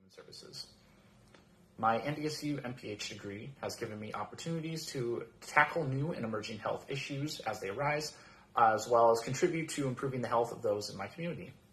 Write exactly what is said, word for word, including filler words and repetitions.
human services. My N D S U M P H degree has given me opportunities to tackle new and emerging health issues as they arise, as well as contribute to improving the health of those in my community.